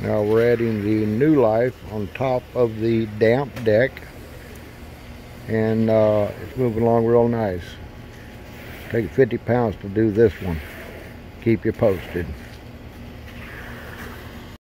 Now we're adding the New Life on top of the damp deck, and it's moving along real nice. Take 50 pounds to do this one. Keep you posted.